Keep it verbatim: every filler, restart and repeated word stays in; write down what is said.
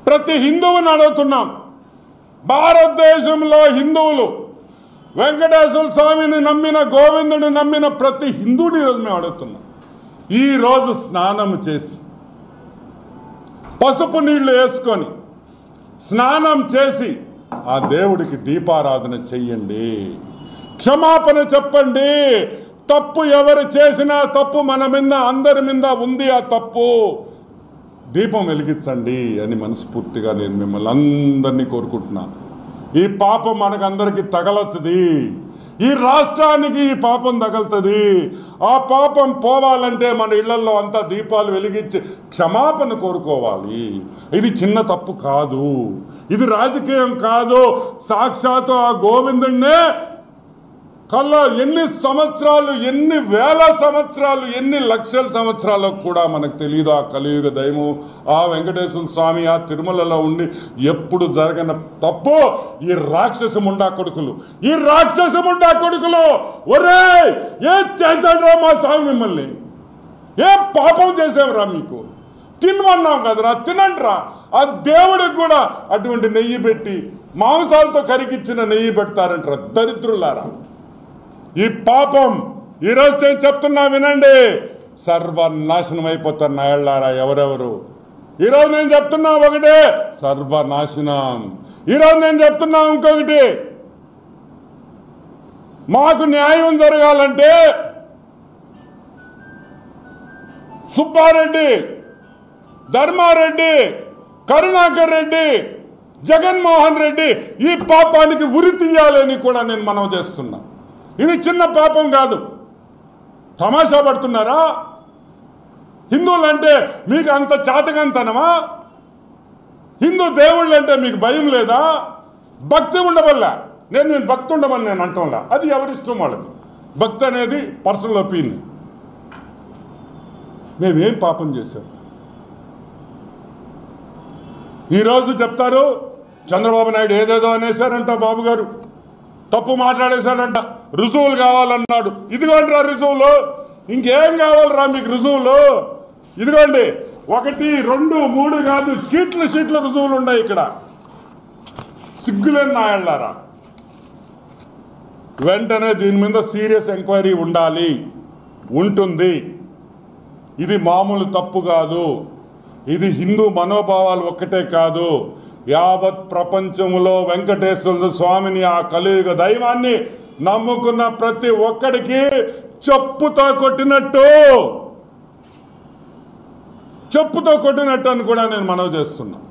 ప్రతి హిందువుని అడుగుతున్నాం. భారతదేశంలో హిందువులు వెంకటేశ్వర స్వామిని నమ్మిన, గోవిందుని నమ్మిన ప్రతి హిందువుని ఈరోజు మేము అడుగుతున్నాం. ఈరోజు స్నానం చేసి పసుపు నీళ్లు వేసుకొని స్నానం చేసి ఆ దేవుడికి దీపారాధన చెయ్యండి, క్షమాపణ చెప్పండి. తప్పు ఎవరు చేసినా తప్పు మన మీద, అందరి మీద ఉంది. ఆ తప్పు దీపం వెలిగించండి అని మనస్ఫూర్తిగా నేను మిమ్మల్ని అందరినీ కోరుకుంటున్నాను. ఈ పాపం మనకందరికీ తగలుతుంది, ఈ రాష్ట్రానికి ఈ పాపం తగులుతుంది. ఆ పాపం పోవాలంటే మన ఇళ్లలో అంతా దీపాలు వెలిగించి క్షమాపణ కోరుకోవాలి. ఇది చిన్న తప్పు కాదు, ఇది రాజకీయం కాదు. సాక్షాత్తు ఆ గోవిందుడినే కళ్ళ ఎన్ని సంవత్సరాలు, ఎన్ని వేల సంవత్సరాలు, ఎన్ని లక్షల సంవత్సరాలకు కూడా మనకు తెలియదు ఆ కలియుగ దైవం ఆ వెంకటేశ్వర స్వామి ఆ తిరుమలలో ఉండి ఎప్పుడు జరగని తప్పు ఈ రాక్షస ముండా కొడుకులు, ఈ రాక్షస ముండా కొడుకులు ఒరే ఏ చేశాడ్రా మా స్వామి మిమ్మల్ని, ఏ పాపం చేసావురా, మీకు తినమన్నాం కదరా, తినండిరా. ఆ దేవుడికి కూడా అటువంటి నెయ్యి పెట్టి మాంసాలతో కరిగిచ్చిన నెయ్యి పెడతారంటారా దరిద్రులారా. ఈ పాపం ఈరోజు నేను చెప్తున్నా వినండి, సర్వనాశనం అయిపోతారు నాయళ్ళారా ఎవరెవరు. ఈరోజు నేను చెప్తున్నా ఒకటే, సర్వనాశనం. ఈరోజు నేను చెప్తున్నా ఇంకొకటి, మాకు న్యాయం జరగాలంటే సుబ్బారెడ్డి, ధర్మారెడ్డి, కరుణాకర్ రెడ్డి, జగన్మోహన్ రెడ్డి ఈ పాపానికి ఉరి తీయాలని కూడా నేను మనవి చేస్తున్నా. ఇది చిన్న పాపం కాదు. తమాషా పడుతున్నారా? హిందువులంటే మీకు అంత చాతకంతనమా? హిందూ దేవుళ్ళు అంటే మీకు భయం లేదా? భక్తి ఉండవల్లా. నేను నేను భక్తి ఉండమని నేను అంటంలా, అది ఎవరిష్టం వాళ్ళకి. భక్తి అనేది పర్సనల్ ఒపీనియన్. మేమేం పాపం చేశాం? ఈరోజు చెప్తారు చంద్రబాబు నాయుడు ఏదేదో అనేశారంట, బాబు గారు తప్పు మాట్లాడేశారంట, రుజువులు కావాలన్నాడు. ఇదిగోండి రా రుజువులు, ఇంకేం కావాలరా మీకు రుజువులు? ఇదిగోండి, ఒకటి రెండు మూడు కాదు, షీట్ల షీట్ల రుజువులు ఉన్నాయి ఇక్కడ. సిగ్గులేని నాయళ్ళారా. వెంటనే దీని మీద సీరియస్ ఎంక్వైరీ ఉండాలి, ఉంటుంది. ఇది మామూలు తప్పు కాదు. ఇది హిందూ మనోభావాలు ఒక్కటే కాదు, యావత్ ప్రపంచంలో వెంకటేశ్వర స్వామిని ఆ కలియుగ దైవాన్ని నమ్ముకున్న ప్రతి ఒక్కడికి చెప్పుతో కొట్టినట్టు చెప్పుతో కొట్టినట్టు అని కూడా నేను మనవి చేస్తున్నా.